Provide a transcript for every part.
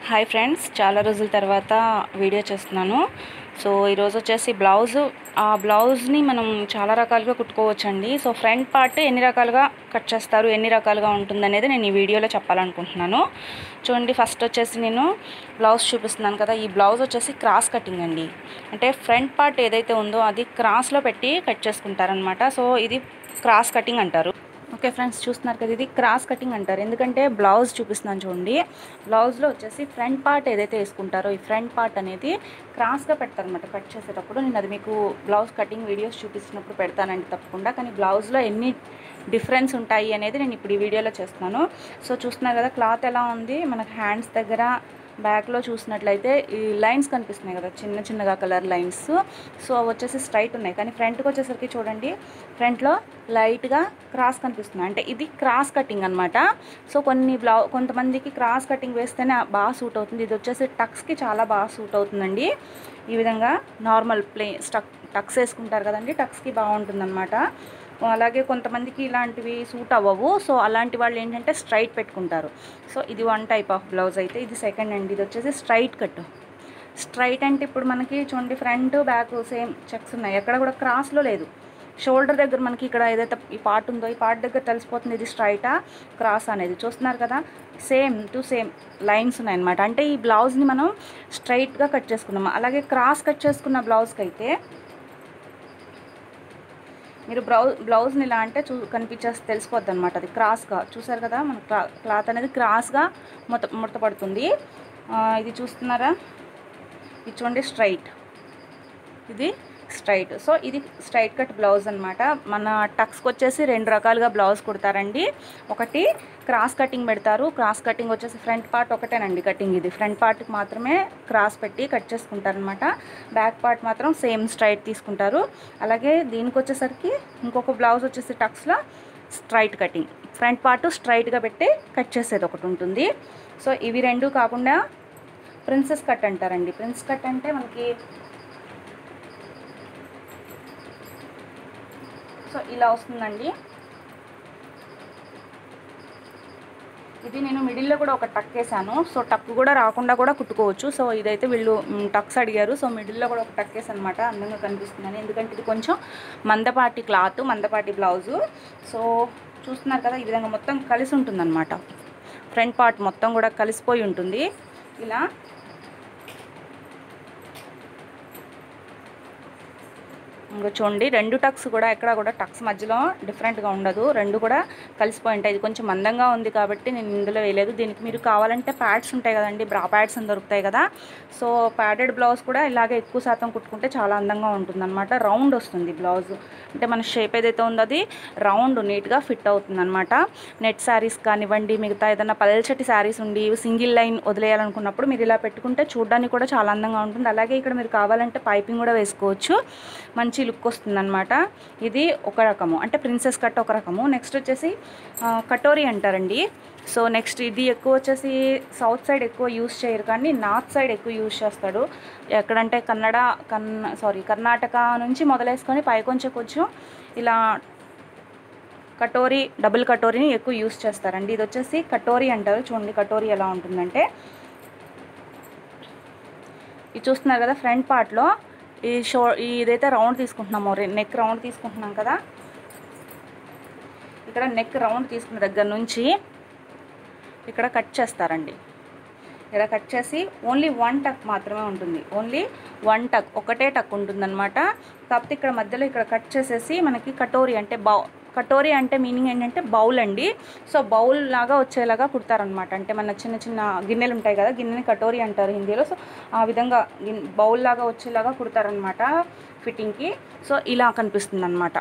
Hi friends, చాలా రోజుల తర్వాత వీడియో చేస్తున్నాను. సో ఈరోజు వచ్చేసి ఆ బ్లౌజ్ని మనం చాలా రకాలుగా కుట్టుకోవచ్చండి. సో ఫ్రంట్ పార్ట్ ఎన్ని రకాలుగా కట్ చేస్తారు, ఎన్ని రకాలుగా ఉంటుందనేది నేను ఈ వీడియోలో చెప్పాలనుకుంటున్నాను. చూడండి, ఫస్ట్ వచ్చేసి నేను బ్లౌజ్ చూపిస్తున్నాను కదా. ఈ బ్లౌజ్ వచ్చేసి క్రాస్ కటింగ్ అండి. అంటే ఫ్రంట్ పార్ట్ ఏదైతే ఉందో అది క్రాస్లో పెట్టి కట్ చేసుకుంటారనమాట. సో ఇది క్రాస్ కటింగ్ అంటారు. ఓకే ఫ్రెండ్స్, చూస్తున్నారు కదా, ఇది క్రాస్ కటింగ్ అంటారు. ఎందుకంటే బ్లౌజ్ చూపిస్తున్నాను చూడండి. బ్లౌజ్లో వచ్చేసి ఫ్రంట్ పార్ట్ ఏదైతే వేసుకుంటారో ఈ ఫ్రంట్ పార్ట్ అనేది క్రాస్గా పెడతారనమాట కట్ చేసేటప్పుడు. నేను అది మీకు బ్లౌజ్ కటింగ్ వీడియోస్ చూపిస్తున్నప్పుడు పెడతానండి తప్పకుండా. కానీ బ్లౌజ్లో ఎన్ని డిఫరెన్స్ ఉంటాయి అనేది నేను ఇప్పుడు ఈ వీడియోలో చేస్తున్నాను. సో చూస్తున్నారు కదా, క్లాత్ ఎలా ఉంది. మనకు హ్యాండ్స్ దగ్గర బ్యాక్లో చూసినట్లయితే ఈ లైన్స్ కనిపిస్తున్నాయి కదా, చిన్న చిన్నగా కలర్ లైన్స్. సో అవి వచ్చేసి స్ట్రైట్ ఉన్నాయి. కానీ ఫ్రంట్కి వచ్చేసరికి చూడండి, ఫ్రంట్లో లైట్గా క్రాస్ కనిపిస్తున్నాయి. అంటే ఇది క్రాస్ కటింగ్ అనమాట. సో కొంతమందికి క్రాస్ కటింగ్ వేస్తేనే బాగా సూట్ అవుతుంది. ఇది వచ్చేసి టక్స్కి చాలా బాగా సూట్ అవుతుందండి. ఈ విధంగా నార్మల్ టక్స్ వేసుకుంటారు కదండి, టక్స్కి బాగుంటుందన్నమాట. అలాగే కొంతమందికి ఇలాంటివి సూట్ అవ్వవు. సో అలాంటి వాళ్ళు ఏంటంటే స్ట్రైట్ పెట్టుకుంటారు. సో ఇది వన్ టైప్ ఆఫ్ బ్లౌజ్ అయితే. ఇది సెకండ్ అండి. ఇది వచ్చేసి స్ట్రైట్ కట్. స్ట్రైట్ అంటే ఇప్పుడు మనకి చూడండి, ఫ్రంట్ బ్యాక్ సేమ్ చెక్స్ ఉన్నాయి, ఎక్కడ కూడా క్రాస్లో లేదు. షోల్డర్ దగ్గర మనకి ఇక్కడ ఏదైతే ఈ పార్ట్ ఉందో ఈ పార్ట్ దగ్గర తెలిసిపోతుంది ఇది స్ట్రైటా క్రాస్ అనేది. చూస్తున్నారు కదా, సేమ్ టు సేమ్ లైన్స్ ఉన్నాయన్నమాట. అంటే ఈ బ్లౌజ్ని మనం స్ట్రైట్గా కట్ చేసుకున్నాము. అలాగే క్రాస్ కట్ చేసుకున్న బ్లౌజ్కి అయితే మీరు బ్లౌజ్ని ఇలా అంటే తెలిసిపోద్ది అనమాట. అది క్రాస్గా చూసారు కదా, మన క్లాత్ అనేది క్రాస్గా ముడతపడుతుంది. ఇది చూస్తున్నారా, ఇది చూడండి స్ట్రైట్, ఇది స్ట్రైట్. సో ఇది స్ట్రైట్ కట్ బ్లౌజ్ అనమాట. మన టక్స్కి వచ్చేసి రెండు రకాలుగా బ్లౌజ్ కుడతారండి. ఒకటి క్రాస్ కటింగ్ పెడతారు. క్రాస్ కటింగ్ వచ్చేసి ఫ్రంట్ పార్ట్ ఒకటేనండి కటింగ్. ఇది ఫ్రంట్ పార్ట్కి మాత్రమే క్రాస్ పెట్టి కట్ చేసుకుంటారనమాట. బ్యాక్ పార్ట్ మాత్రం సేమ్ స్ట్రైట్ తీసుకుంటారు. అలాగే దీనికి వచ్చేసరికి ఇంకొక బ్లౌజ్ వచ్చేసి టక్స్లో స్ట్రైట్ కటింగ్, ఫ్రంట్ పార్ట్ స్ట్రైట్గా పెట్టి కట్ చేసేది ఒకటి ఉంటుంది. సో ఇవి రెండు కాకుండా ప్రిన్సెస్ కట్ అంటారండి. ప్రిన్స్ కట్ అంటే మనకి సో ఇలా వస్తుందండి. ఇది నేను మిడిల్లో కూడా ఒక టక్ వేసాను. సో టక్ కూడా రాకుండా కూడా కుట్టుకోవచ్చు. సో ఇదైతే వీళ్ళు టక్స్ అడిగారు. సో మిడిల్లో కూడా ఒక టక్ వేసి అనమాట, అందంగా కనిపిస్తుందని. ఎందుకంటే ఇది కొంచెం మందపాటి క్లాత్, మందపాటి బ్లౌజు. సో చూస్తున్నారు కదా, ఈ విధంగా మొత్తం కలిసి ఉంటుందన్నమాట. ఫ్రంట్ పార్ట్ మొత్తం కూడా కలిసిపోయి ఉంటుంది. ఇలా ఇంకా చూడండి, రెండు టక్స్ కూడా ఎక్కడ కూడా టక్స్ మధ్యలో డిఫరెంట్గా ఉండదు, రెండు కూడా కలిసిపోయి ఉంటాయి. ఇది కొంచెం మందంగా ఉంది కాబట్టి నేను ఇందులో వేయలేదు. దీనికి మీరు కావాలంటే ప్యాడ్స్ ఉంటాయి కదండి, బ్రా ప్యాడ్స్ అని దొరుకుతాయి కదా. సో ప్యాడెడ్ బ్లౌజ్ కూడా ఇలాగే ఎక్కువ శాతం కుట్టుకుంటే చాలా అందంగా ఉంటుందన్నమాట. రౌండ్ వస్తుంది బ్లౌజ్, అంటే మన షేప్ ఏదైతే ఉందో అది రౌండ్ నీట్గా ఫిట్ అవుతుందన్నమాట. నెట్ శారీస్ కానివ్వండి, మిగతా ఏదైనా పల్చటి శారీస్ ఉండి సింగిల్ లైన్ వదిలేయాలనుకున్నప్పుడు మీరు ఇలా పెట్టుకుంటే చూడడానికి కూడా చాలా అందంగా ఉంటుంది. అలాగే ఇక్కడ మీరు కావాలంటే పైపింగ్ కూడా వేసుకోవచ్చు, మంచి లుక్ వస్తుందన్నమాట. ఇది ఒక రకము, అంటే ప్రిన్సెస్ కట్ ఒక రకము. నెక్స్ట్ వచ్చేసి కటోరీ అంటారండి. సో నెక్స్ట్ ఇది ఎక్కువ వచ్చేసి సౌత్ సైడ్ ఎక్కువ యూస్ చేయరు, కానీ నార్త్ సైడ్ ఎక్కువ యూస్ చేస్తాడు. ఎక్కడంటే కర్ణాటక నుంచి మొదలేసుకొని పైకొంచెం కొంచెం ఇలా కటోరీ, డబుల్ కటోరీని ఎక్కువ యూస్ చేస్తారండి. ఇది వచ్చేసి కటోరీ అంటారు. చూడండి కటోరీ ఎలా ఉంటుందంటే, ఇది చూస్తున్నారు కదా, ఫ్రంట్ పార్ట్లో ఇదైతే రౌండ్ తీసుకుంటున్నాము, నెక్ రౌండ్ తీసుకుంటున్నాం కదా. ఇక్కడ నెక్ రౌండ్ తీసుకున్న దగ్గర నుంచి ఇక్కడ కట్ చేస్తారండి. ఇక్కడ కట్ చేసి ఓన్లీ వన్ టక్ మాత్రమే ఉంటుంది, ఓన్లీ వన్ టక్, ఒకటే టక్ ఉంటుందన్నమాట. కాకపోతే ఇక్కడ మధ్యలో ఇక్కడ కట్ చేసేసి మనకి కటోరీ అంటే కటోరీ అంటే మీనింగ్ ఏంటంటే బౌల్ అండి. సో బౌల్ లాగా వచ్చేలాగా కుడతారనమాట. అంటే మన చిన్న చిన్న గిన్నెలు ఉంటాయి కదా, గిన్నెని కటోరీ అంటారు హిందీలో. సో ఆ విధంగా బౌల్ లాగా వచ్చేలాగా కుడతారనమాట ఫిట్టింగ్కి. సో ఇలా కనిపిస్తుంది అనమాట,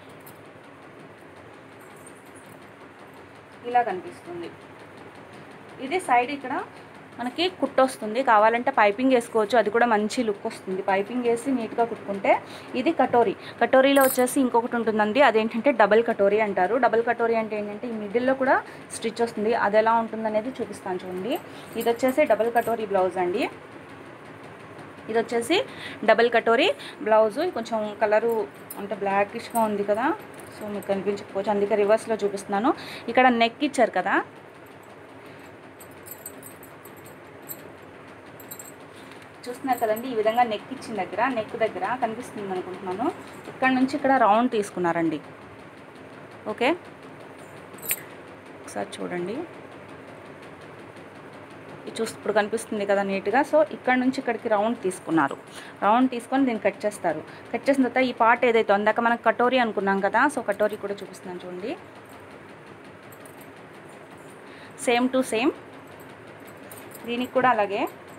ఇలా కనిపిస్తుంది. ఇది సైడ్ ఇక్కడ మనకి కుట్టు వస్తుంది, కావాలంటే పైపింగ్ వేసుకోవచ్చు, అది కూడా మంచి లుక్ వస్తుంది. పైపింగ్ వేసి నీట్గా కుట్టుకుంటే. ఇది కటోరీ. కటోరీలో వచ్చేసి ఇంకొకటి ఉంటుందండి, అదేంటంటే డబల్ కటోరీ అంటారు. డబల్ కటోరీ అంటే ఏంటంటే ఈ మిడిల్లో కూడా స్టిచ్ వస్తుంది, అది ఎలా ఉంటుందనేది చూపిస్తాను చూడండి. ఇది వచ్చేసి డబల్ కటోరీ బ్లౌజ్ అండి. ఇది వచ్చేసి డబల్ కటోరీ బ్లౌజు. కొంచెం కలరు అంటే బ్లాకిష్గా ఉంది కదా, సో మీకు కనిపించకపోవచ్చు, అందుకే రివర్స్లో చూపిస్తున్నాను. ఇక్కడ నెక్ ఇచ్చారు కదా, చూస్తున్నారు కదండి, ఈ విధంగా నెక్ ఇచ్చిన దగ్గర, నెక్ దగ్గర కనిపిస్తుంది అనుకుంటున్నాను, ఇక్కడ నుంచి ఇక్కడ రౌండ్ తీసుకున్నారండి. ఓకే, ఒకసారి చూడండి, ఇప్పుడు కనిపిస్తుంది కదా నీట్గా. సో ఇక్కడ నుంచి ఇక్కడికి రౌండ్ తీసుకున్నారు. రౌండ్ తీసుకొని దీన్ని కట్ చేస్తారు. కట్ చేసిన తర్వాత ఈ పార్ట్ ఏదైతే ఉందాక మనకు కటోరీ అనుకున్నాం కదా, సో కటోరీ కూడా చూపిస్తున్నాను చూడండి. సేమ్ టు సేమ్ దీనికి కూడా అలాగే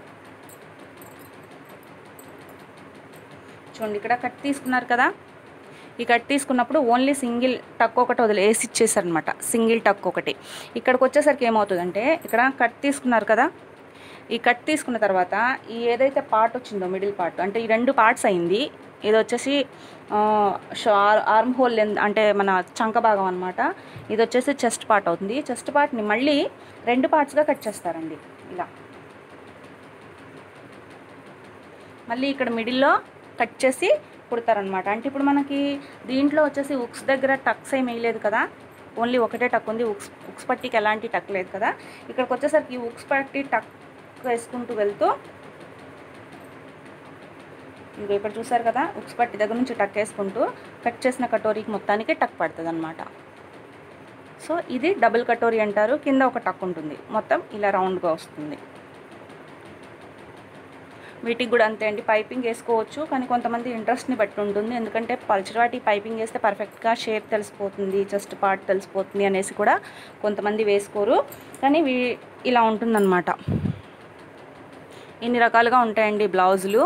చూడండి. ఇక్కడ కట్ తీసుకున్నారు కదా, ఈ కట్ తీసుకున్నప్పుడు ఓన్లీ సింగిల్ టక్ ఒకటి వదిలేసి ఇచ్చేసారనమాట, సింగిల్ టక్ ఒకటి. ఇక్కడికి వచ్చేసరికి ఏమవుతుందంటే, ఇక్కడ కట్ తీసుకున్నారు కదా, ఈ కట్ తీసుకున్న తర్వాత ఈ ఏదైతే పార్ట్ వచ్చిందో మిడిల్ పార్ట్, అంటే ఈ 2 పార్ట్స్ అయింది. ఇది వచ్చేసి ఆర్మ్ హోల్ అంటే మన చంక భాగం అనమాట. ఇది వచ్చేసి చెస్ట్ పార్ట్ అవుతుంది. చెస్ట్ పార్ట్ని మళ్ళీ 2 పార్ట్స్గా కట్ చేస్తారండి. ఇలా మళ్ళీ ఇక్కడ మిడిల్లో కట్ చేసి కుడతారనమాట. అంటే ఇప్పుడు మనకి దీంట్లో వచ్చేసి ఉక్స్ దగ్గర టక్స్ ఏమి వేయలేదు కదా, ఓన్లీ ఒకటే టక్ ఉంది. ఉక్స్ పట్టీకి ఎలాంటి టక్ లేదు కదా. ఇక్కడికి వచ్చేసరికి ఉక్స్ పట్టీ టక్ వేసుకుంటూ వెళ్తూ, ఇంకా ఇక్కడ చూసారు కదా, ఉక్స్ పట్టీ దగ్గర నుంచి టక్ వేసుకుంటూ కట్ చేసిన కటోరీకి మొత్తానికి టక్ పడుతుంది అనమాట. సో ఇది డబుల్ కటోరీ అంటారు. కింద ఒక టక్ ఉంటుంది, మొత్తం ఇలా రౌండ్గా వస్తుంది. వీటికి కూడా అంతే అండి, పైపింగ్ వేసుకోవచ్చు, కానీ కొంతమంది ఇంట్రెస్ట్ని బట్టి ఉంటుంది. ఎందుకంటే పల్చరాటి పైపింగ్ వేస్తే పర్ఫెక్ట్గా షేప్ తెలిసిపోతుంది, చెస్ట్ పార్ట్ తెలిసిపోతుంది అనేసి కూడా కొంతమంది వేసుకోరు. కానీ ఇలా ఉంటుందన్నమాట. ఇన్ని రకాలుగా ఉంటాయండి బ్లౌజులు.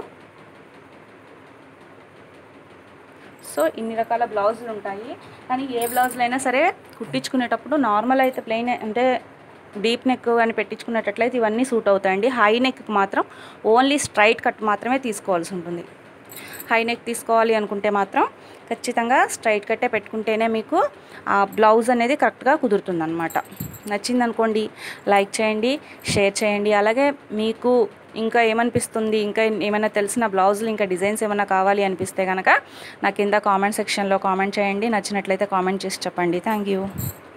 సో ఇన్ని రకాల బ్లౌజులు ఉంటాయి. కానీ ఏ బ్లౌజులు అయినా సరే కుట్టించుకునేటప్పుడు నార్మల్ అయితే ప్లెయిన్ అంటే డీప్ నెక్ అని పెట్టించుకునేటట్లయితే ఇవన్నీ సూట్ అవుతాయండి. హై నెక్కి మాత్రం ఓన్లీ స్ట్రైట్ కట్ మాత్రమే తీసుకోవాల్సి ఉంటుంది. హై నెక్ తీసుకోవాలి అనుకుంటే మాత్రం ఖచ్చితంగా స్ట్రైట్ కట్టే పెట్టుకుంటేనే మీకు ఆ బ్లౌజ్ అనేది కరెక్ట్గా కుదురుతుంది అనమాట. నచ్చిందనుకోండి, లైక్ చేయండి, షేర్ చేయండి. అలాగే మీకు ఇంకా ఏమనిపిస్తుంది, ఇంకా ఏమైనా తెలిసిన బ్లౌజులు ఇంకా డిజైన్స్ ఏమైనా కావాలి అనిపిస్తే కనుక నా కింద కామెంట్ సెక్షన్లో కామెంట్ చేయండి. నచ్చినట్లయితే కామెంట్ చేసి చెప్పండి. Thank you.